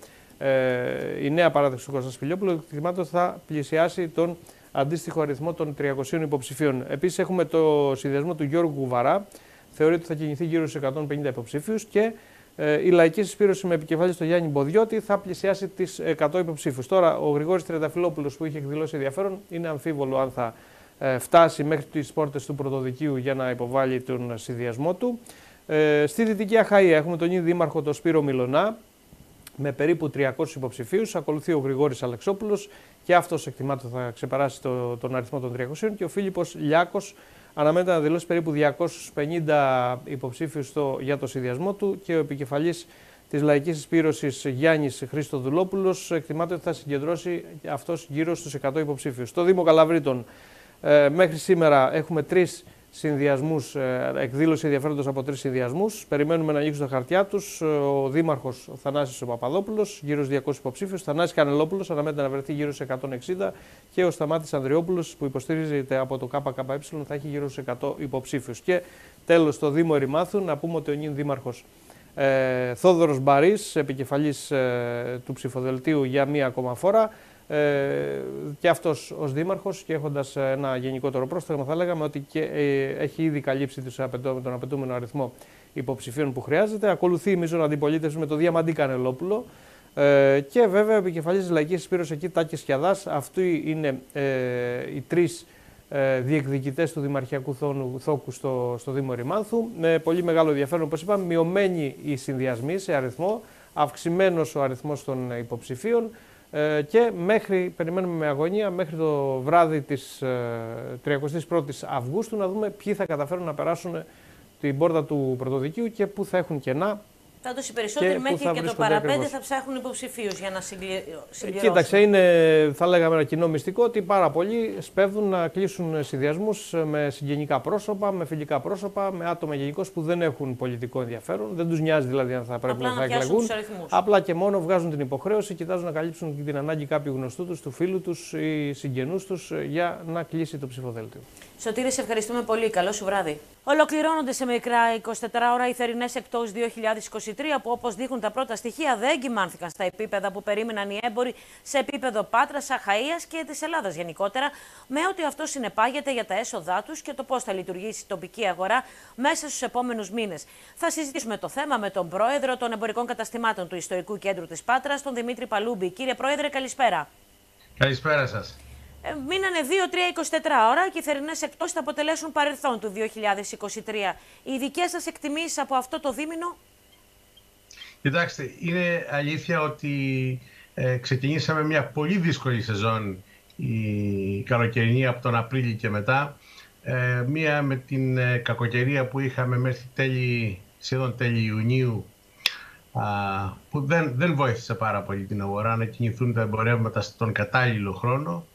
η νέα παράταξη του Κώστα Σπηλιόπουλου, εκτιμάται ότι θα πλησιάσει τον αντίστοιχο αριθμό των 300 υποψηφίων. Επίσης έχουμε το συνδυασμό του Γιώργου Κουβαρά, θεωρείται ότι θα κινηθεί γύρω στους 150 υποψήφιους, και η Λαϊκή Συσπήρωση με επικεφαλή στο Γιάννη Μποδιώτη θα πλησιάσει τις 100 υποψήφιους. Τώρα ο Γρηγόρης Τρενταφυλόπουλος, που είχε εκδηλώσει ενδιαφέρον, είναι αμφίβολο αν θα φτάσει μέχρι τις πόρτες του Πρωτοδικείου για να υποβάλει τον συνδυασμό του. Στη Δυτική Αχαΐα έχουμε τον νυν δήμαρχο τον Σπύρο Μιλωνά με περίπου 300 υποψηφίους. Ακολουθεί ο Γρηγόρης Αλεξόπουλος και αυτός εκτιμάται θα ξεπεράσει τον αριθμό των 300, και ο Φίλιππος Λιάκος αναμένεται να δηλώσει περίπου 250 υποψήφιους για το συνδυασμό του, και ο επικεφαλής της Λαϊκής Συσπήρωσης Γιάννης Χριστοδουλόπουλος εκτιμάται ότι θα συγκεντρώσει αυτός γύρω στους 100 υποψήφιους. Στο Δήμο Καλαβρίτων μέχρι σήμερα έχουμε 3 συνδυασμούς, εκδήλωση ενδιαφέροντος από 3 συνδυασμούς. Περιμένουμε να ανοίξουν τα χαρτιά τους. Ο Δήμαρχος ο Θανάσης ο Παπαδόπουλος, γύρω στους 200 υποψήφιους. Θανάσης Κανελόπουλος, αναμένεται να βρεθεί γύρω στους 160. Και ο Σταμάτης Ανδριόπουλος, που υποστηρίζεται από το ΚΚΕ, θα έχει γύρω στους 100 υποψήφιους. Και τέλος, στο Δήμο Ερημάθου, να πούμε ότι ο νυν Δήμαρχος Θόδωρος Μπαρής, επικεφαλής του ψηφοδελτίου για μία ακόμα φορά, και αυτός ως δήμαρχος και έχοντας ένα γενικότερο πρόσταγμα, θα λέγαμε ότι και, έχει ήδη καλύψει τον απαιτούμενο αριθμό υποψηφίων που χρειάζεται. Ακολουθεί η μείζωνα αντιπολίτευση με το Διαμαντή Κανελόπουλο και βέβαια ο επικεφαλής της Λαϊκής Συσπήρωσης εκεί, Τάκης Σκιαδάς. Αυτοί είναι οι 3 διεκδικητές του δημαρχιακού θόκου στο Δήμο Ερημάνθου. Με πολύ μεγάλο ενδιαφέρον, όπως είπαμε, μειωμένοι οι συνδυασμοί σε αριθμό, αυξημένος ο αριθμός των υποψηφίων. Και περιμένουμε με αγωνία μέχρι το βράδυ της 31ης Αυγούστου να δούμε ποιοι θα καταφέρουν να περάσουν την πόρτα του πρωτοδικείου και πού θα έχουν κενά. Πάντως οι περισσότεροι μέχρι και το παραπέντε θα ψάχνουν υποψηφίους για να συμπληρώσουν. Κοίταξε, θα λέγαμε ένα κοινό μυστικό ότι πάρα πολλοί σπέβδουν να κλείσουν συνδυασμούς με συγγενικά πρόσωπα, με φιλικά πρόσωπα, με άτομα γενικώς που δεν έχουν πολιτικό ενδιαφέρον. Δεν τους νοιάζει δηλαδή αν θα πρέπει να εκλεγούν. Απλά και μόνο βγάζουν την υποχρέωση, κοιτάζουν να καλύψουν την ανάγκη κάποιου γνωστού τους, του φίλου τους ή συγγενούς τους για να κλείσει το ψηφοδέλτιο. Σωτήρη, σε ευχαριστούμε πολύ. Καλό σου βράδυ. Ολοκληρώνονται σε μικρά 24 ώρα οι θερινές εκτόσεις 2023 που, όπως δείχνουν τα πρώτα στοιχεία, δεν κοιμάνθηκαν στα επίπεδα που περίμεναν οι έμποροι σε επίπεδο Πάτρας, Αχαΐας και της Ελλάδας γενικότερα, με ό,τι αυτό συνεπάγεται για τα έσοδά τους και το πώς θα λειτουργήσει η τοπική αγορά μέσα στους επόμενους μήνες. Θα συζητήσουμε το θέμα με τον πρόεδρο των εμπορικών καταστημάτων του Ιστορικού Κέντρου της Πάτρας, τον Δημήτρη Παλούμπη. Κύριε Πρόεδρε, καλησπέρα. Καλησπέρα σας. Μείνανε 2-3-24 ώρα και οι θερινές εκτόσεις θα αποτελέσουν παρελθόν του 2023. Οι δικές σας εκτιμήσεις από αυτό το δίμηνο? Κοιτάξτε, είναι αλήθεια ότι ξεκινήσαμε μια πολύ δύσκολη σεζόν η καλοκαιρινή από τον Απρίλιο και μετά. Μία με την κακοκαιρία που είχαμε μέχρι σχεδόν τέλη Ιουνίου, που δεν βοήθησε πάρα πολύ την αγορά να κινηθούν τα εμπορεύματα στον κατάλληλο χρόνο.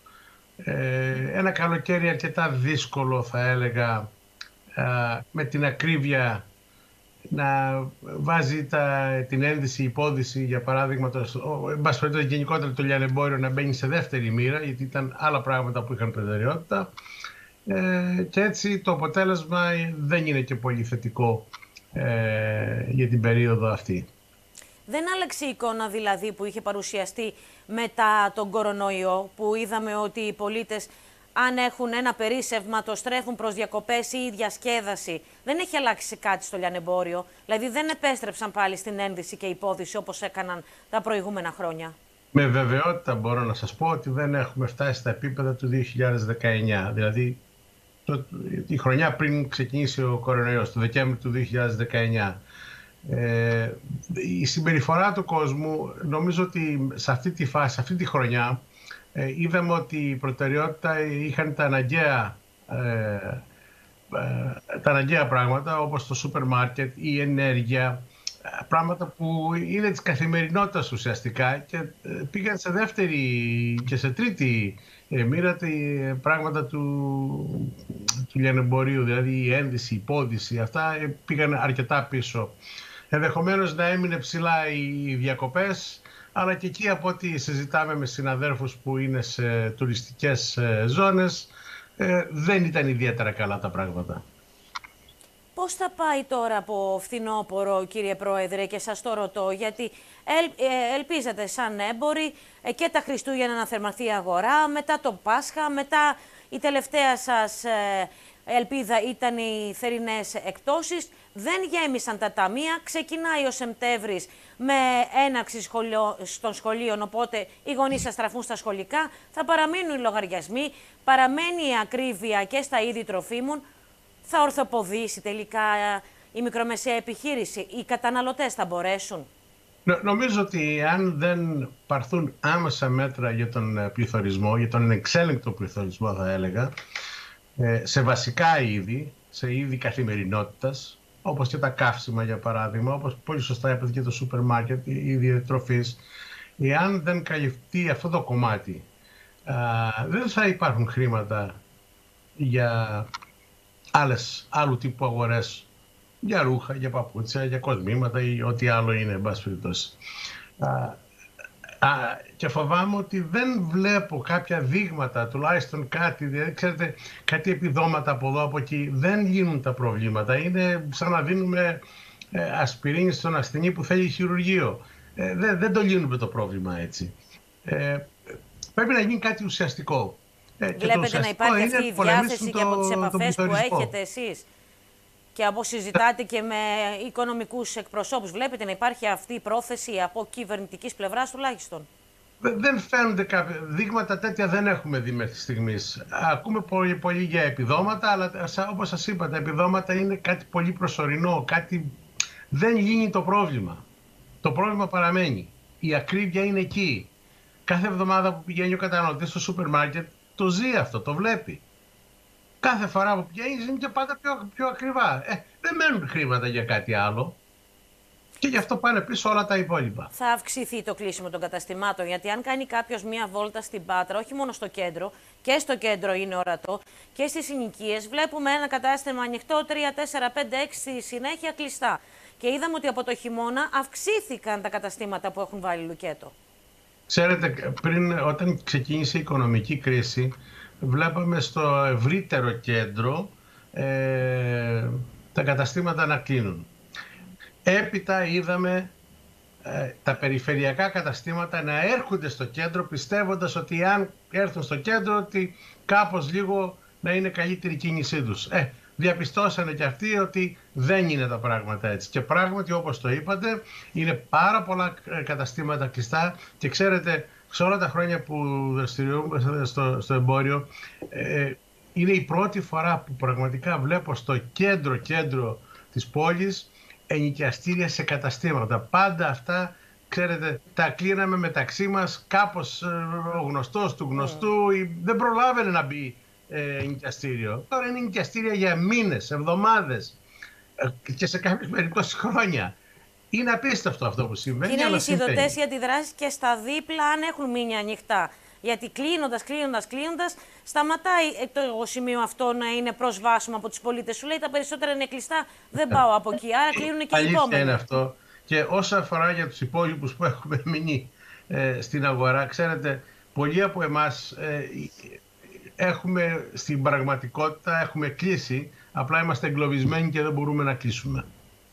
Ένα καλοκαίρι αρκετά δύσκολο, θα έλεγα, με την ακρίβεια να βάζει την ένδυση, υπόδυση, για παράδειγμα, γενικότερα το λιανεμπόριο να μπαίνει σε δεύτερη μοίρα, γιατί ήταν άλλα πράγματα που είχαν προτεραιότητα, και έτσι το αποτέλεσμα δεν είναι και πολύ θετικό για την περίοδο αυτή. Δεν άλλαξε η εικόνα δηλαδή που είχε παρουσιαστεί μετά τον κορονοϊό, που είδαμε ότι οι πολίτες, αν έχουν ένα περίσσευμα, το στρέφουν προς διακοπές ή διασκέδαση. Δεν έχει αλλάξει κάτι στο λιανεμπόριο, δηλαδή δεν επέστρεψαν πάλι στην ένδυση και υπόδυση όπως έκαναν τα προηγούμενα χρόνια. Με βεβαιότητα μπορώ να σας πω ότι δεν έχουμε φτάσει στα επίπεδα του 2019, δηλαδή η χρονιά πριν ξεκινήσει ο κορονοϊός, το Δεκέμβρη του 2019. Η συμπεριφορά του κόσμου, νομίζω ότι σε αυτή τη φάση, σε αυτή τη χρονιά, είδαμε ότι η προτεραιότητα είχαν τα αναγκαία πράγματα, όπως το σούπερ μάρκετ, η ενέργεια, πράγματα που είναι της καθημερινότητας ουσιαστικά, και πήγαν σε δεύτερη και σε τρίτη μοίρα πράγματα του λιανεμπορίου, δηλαδή η ένδυση, η υπόδυση, αυτά πήγαν αρκετά πίσω. Ενδεχομένως να έμεινε ψηλά οι διακοπές, αλλά και εκεί, από ό,τι συζητάμε με συναδέρφους που είναι σε τουριστικές ζώνες, δεν ήταν ιδιαίτερα καλά τα πράγματα. Πώς θα πάει τώρα από φθινόπωρο, κύριε Πρόεδρε, και σας το ρωτώ, γιατί ελπίζατε σαν έμποροι και τα Χριστούγεννα να θερμανθεί η αγορά, μετά το Πάσχα, μετά η τελευταία σας ελπίδα ήταν οι θερινές εκτόσεις. Δεν γέμισαν τα ταμεία, ξεκινάει ο Σεπτέμβρης με έναρξη των σχολείων, οπότε οι γονείς θα στραφούν στα σχολικά, θα παραμείνουν οι λογαριασμοί, παραμένει η ακρίβεια και στα είδη τροφίμων. Θα ορθοποδήσει τελικά η μικρομεσαία επιχείρηση, οι καταναλωτές θα μπορέσουν? Νομίζω ότι αν δεν πάρθουν άμεσα μέτρα για τον πληθωρισμό, για τον ανεξέλεγκτο πληθωρισμό θα έλεγα, σε βασικά είδη, σε είδη καθημερινότητας, όπως και τα καύσιμα για παράδειγμα, όπως πολύ σωστά είπατε και το σούπερ μάρκετ, η είδη τροφής, εάν δεν καλυφθεί αυτό το κομμάτι, δεν θα υπάρχουν χρήματα για άλλου τύπου αγορές για ρούχα, για παπούτσια, για κοσμήματα ή ό,τι άλλο είναι, εν πάση περιπτώσει. Και φοβάμαι ότι δεν βλέπω κάποια δείγματα, τουλάχιστον κάτι, δηλαδή, ξέρετε, κάτι επιδόματα από εδώ, από εκεί. Δεν λύνουν τα προβλήματα. Είναι σαν να δίνουμε ασπιρίνη στον ασθενή που θέλει χειρουργείο. Δεν το λύνουμε το πρόβλημα έτσι. Πρέπει να γίνει κάτι ουσιαστικό. Βλέπετε να υπάρχει αυτή η διάθεση και από τις επαφές που έχετε εσείς και από συζητάτε και με οικονομικούς εκπροσώπους. Βλέπετε να υπάρχει αυτή η πρόθεση από κυβερνητικής πλευράς τουλάχιστον? Δεν φαίνονται κάποια δείγματα τέτοια, δεν έχουμε δει μέχρι στιγμής. Ακούμε πολύ για επιδόματα, αλλά όπως σας είπα, τα επιδόματα είναι κάτι πολύ προσωρινό, κάτι δεν λύνει το πρόβλημα. Το πρόβλημα παραμένει. Η ακρίβεια είναι εκεί. Κάθε εβδομάδα που πηγαίνει ο καταναλωτής στο σούπερ μάρκετ, το ζει αυτό, το βλέπει. Κάθε φορά που πηγαίνει είναι και πάντα πιο ακριβά. Δεν μένουν χρήματα για κάτι άλλο. Και γι' αυτό πάνε πίσω όλα τα υπόλοιπα. Θα αυξηθεί το κλείσιμο των καταστημάτων, γιατί αν κάνει κάποιος μία βόλτα στην Πάτρα, όχι μόνο στο κέντρο, και στο κέντρο είναι ορατό, και στις συνοικίες, βλέπουμε ένα κατάστημα ανοιχτό 3, 4, 5, 6 συνέχεια κλειστά. Και είδαμε ότι από το χειμώνα αυξήθηκαν τα καταστήματα που έχουν βάλει λουκέτο. Ξέρετε, όταν ξεκίνησε η οικονομική κρίση, βλέπαμε στο ευρύτερο κέντρο τα καταστήματα να κλείνουν. Έπειτα είδαμε τα περιφερειακά καταστήματα να έρχονται στο κέντρο, πιστεύοντας ότι αν έρθουν στο κέντρο ότι κάπως λίγο να είναι καλύτερη η κίνησή τους. Διαπιστώσανε και αυτοί ότι δεν είναι τα πράγματα έτσι. Και πράγματι, όπως το είπατε, είναι πάρα πολλά καταστήματα κλειστά και ξέρετε, σε όλα τα χρόνια που δραστηριοποιούμε στο εμπόριο, είναι η πρώτη φορά που πραγματικά βλέπω στο κέντρο της πόλης ενοικιαστήρια σε καταστήματα. Πάντα αυτά, ξέρετε, τα κλείναμε μεταξύ μας, κάπως ο γνωστός του γνωστού, δεν προλάβαινε να μπει ενοικιαστήριο. Τώρα είναι ενοικιαστήρια για μήνες, εβδομάδες και σε κάποιες περιπτώσεις χρόνια. Είναι απίστευτο αυτό που συμβαίνει. Είναι αλυσιδωτές οι αντιδράσεις και στα δίπλα, αν έχουν μείνει ανοιχτά. Γιατί κλείνοντας, σταματάει το σημείο αυτό να είναι προσβάσιμο από τους πολίτες. Σου λέει τα περισσότερα είναι κλειστά, δεν πάω από εκεί. Άρα κλείνουν και οι επόμενοι. Είναι αυτό. Και όσο αφορά για τους υπόλοιπους που έχουμε μείνει στην αγορά, ξέρετε, πολλοί από εμάς έχουμε στην πραγματικότητα έχουμε κλείσει, απλά είμαστε εγκλωβισμένοι και δεν μπορούμε να κλείσουμε.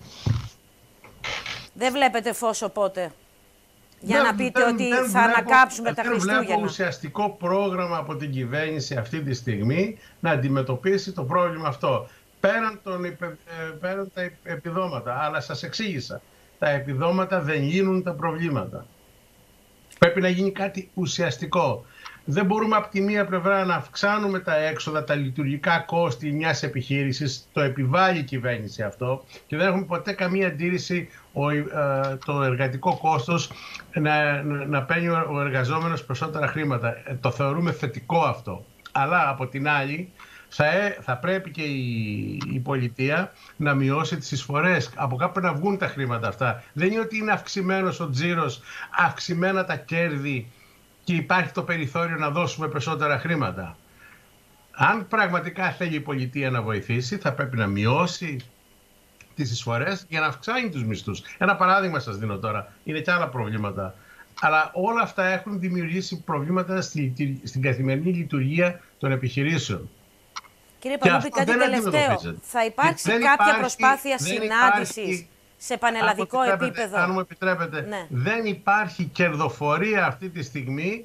Δεν βλέπετε φως οπότε, για να πείτε ότι θα ανακάψουμε τα Χριστούγεννα? Δεν βλέπω ουσιαστικό πρόγραμμα από την κυβέρνηση αυτή τη στιγμή να αντιμετωπίσει το πρόβλημα αυτό. Πέραν τα επιδόματα, αλλά σας εξήγησα, τα επιδόματα δεν λύνουν τα προβλήματα. Πρέπει να γίνει κάτι ουσιαστικό. Δεν μπορούμε από τη μία πλευρά να αυξάνουμε τα έξοδα, τα λειτουργικά κόστη μιας επιχείρησης, το επιβάλλει η κυβέρνηση αυτό και δεν έχουμε ποτέ καμία αντίρρηση το εργατικό κόστος να παίρνει ο εργαζόμενος περισσότερα χρήματα. Το θεωρούμε θετικό αυτό. Αλλά από την άλλη θα πρέπει και η πολιτεία να μειώσει τις εισφορές. Από κάπου να βγουν τα χρήματα αυτά. Δεν είναι ότι είναι αυξημένος ο τζίρος, αυξημένα τα κέρδη και υπάρχει το περιθώριο να δώσουμε περισσότερα χρήματα. Αν πραγματικά θέλει η πολιτεία να βοηθήσει, θα πρέπει να μειώσει τις εισφορές για να αυξάνει τους μισθούς. Ένα παράδειγμα σας δίνω τώρα. Είναι και άλλα προβλήματα. Αλλά όλα αυτά έχουν δημιουργήσει προβλήματα στην καθημερινή λειτουργία των επιχειρήσεων. Κύριε Πανούπη, κάτι τελευταίο. Θα υπάρξει κάποια προσπάθεια συνάντησης σε πανελλαδικό επίπεδο? Αν μου επιτρέπετε, ναι. Δεν υπάρχει κερδοφορία αυτή τη στιγμή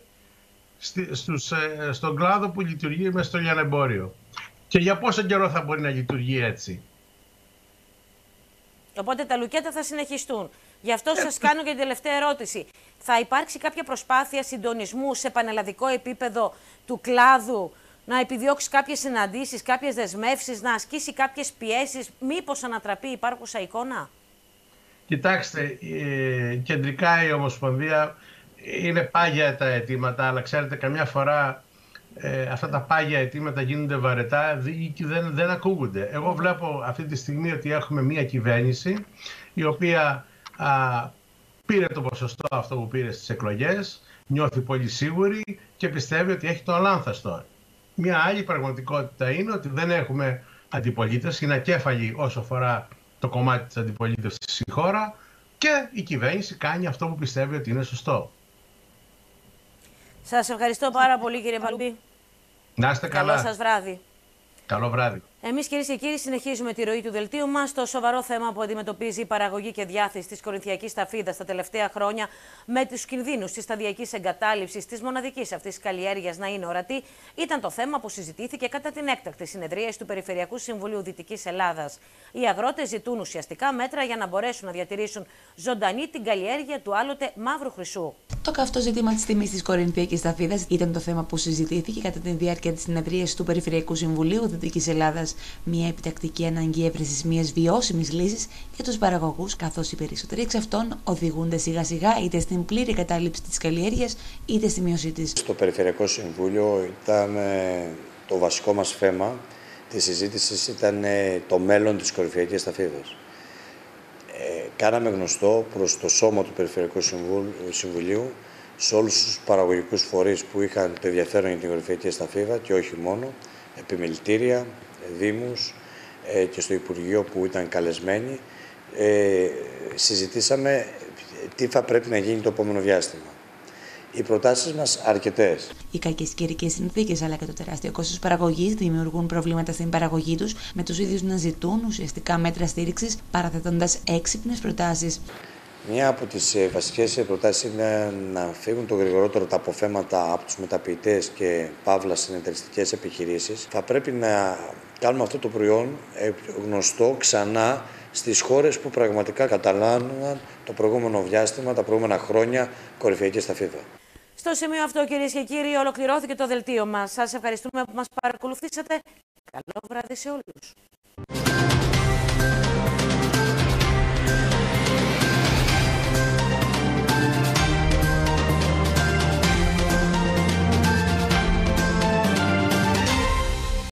στον κλάδο που λειτουργεί μες στο λιανεμπόριο. Και για πόσο καιρό θα μπορεί να λειτουργεί έτσι? Οπότε τα λουκέτα θα συνεχιστούν. Γι' αυτό σας κάνω και την τελευταία ερώτηση. Θα υπάρξει κάποια προσπάθεια συντονισμού σε πανελλαδικό επίπεδο του κλάδου, να επιδιώξει κάποιες συναντήσεις, κάποιες δεσμεύσεις, να ασκήσει κάποιες πιέσεις, μήπως ανατραπεί η υπάρχουσα εικόνα? Κοιτάξτε, κεντρικά η Ομοσπονδία είναι πάγια τα αιτήματα, αλλά ξέρετε καμιά φορά αυτά τα πάγια αιτήματα γίνονται βαρετά και δεν ακούγονται. Εγώ βλέπω αυτή τη στιγμή ότι έχουμε μια κυβέρνηση η οποία πήρε το ποσοστό αυτό που πήρε στις εκλογές, νιώθει πολύ σίγουρη και πιστεύει ότι έχει το αλάνθαστο. Μια άλλη πραγματικότητα είναι ότι δεν έχουμε αντιπολίτευση, είναι ακέφαλη όσο αφορά το κομμάτι της αντιπολίτευσης στη χώρα και η κυβέρνηση κάνει αυτό που πιστεύει ότι είναι σωστό. Σας ευχαριστώ πάρα πολύ, κύριε Παλμπή. Να είστε καλά. Καλό σας βράδυ. Καλό βράδυ. Εμείς, κυρίες και κύριοι, συνεχίζουμε τη ροή του δελτίου μας στο σοβαρό θέμα που αντιμετωπίζει η παραγωγή και διάθεση της κορινθιακής ταφίδας τα τελευταία χρόνια, με τους κινδύνους της σταδιακής εγκατάλειψης της μοναδικής αυτής καλλιέργειας να είναι ορατή, ήταν το θέμα που συζητήθηκε κατά την έκτακτη συνεδρίαση του Περιφερειακού Συμβουλίου Δυτικής Ελλάδας. Οι αγρότες ζητούν ουσιαστικά μέτρα για να μπορέσουν να διατηρήσουν ζωντανή την καλλιέργεια του άλλοτε μαύρου χρυσού. Το καυτό ζήτημα της τιμής της κορινθιακής ταφίδας ήταν το θέμα που συζητήθηκε κατά τη διάρκεια της συνεδρίασης του Περιφερειακού Συμβουλίου Δυτικής Ελλάδας. Μια επιτακτική ανάγκη έβρεσης μιας βιώσιμης λύσης για τους παραγωγούς, καθώς οι περισσότεροι εξ αυτών οδηγούνται σιγά-σιγά είτε στην πλήρη κατάληψη της καλλιέργειας είτε στη μείωσή της. Στο Περιφερειακό Συμβούλιο ήταν το βασικό μας θέμα της συζήτησης ήταν το μέλλον της κορινθιακής ταφίδας. Κάναμε γνωστό προς το σώμα του Περιφερειακού Συμβουλίου, σε όλους τους παραγωγικούς φορείς που είχαν το ενδιαφέρον για την κορινθιακή σταφίδα και όχι μόνο, επιμελητήρια, δήμους και στο Υπουργείο που ήταν καλεσμένοι, συζητήσαμε τι θα πρέπει να γίνει το επόμενο διάστημα. Οι προτάσεις μας αρκετές. Οι κακές καιρικές συνθήκες αλλά και το τεράστιο κόστος παραγωγής δημιουργούν προβλήματα στην παραγωγή τους, με τους ίδιους να ζητούν ουσιαστικά μέτρα στήριξης, παραθέτοντας έξυπνες προτάσεις. Μια από τις βασικές προτάσεις είναι να φύγουν το γρηγορότερο τα αποθέματα από τους μεταποιητές και παύλα συνεταιριστικές επιχειρήσεις. Θα πρέπει να κάνουμε αυτό το προϊόν γνωστό ξανά στις χώρες που πραγματικά καταλάβαιναν το προηγούμενο διάστημα, τα προηγούμενα χρόνια κορινθιακή σταφίδα. Στο σημείο αυτό, κυρίες και κύριοι, ολοκληρώθηκε το δελτίο μας. Σας ευχαριστούμε που μας παρακολουθήσατε. Καλό βράδυ σε όλους.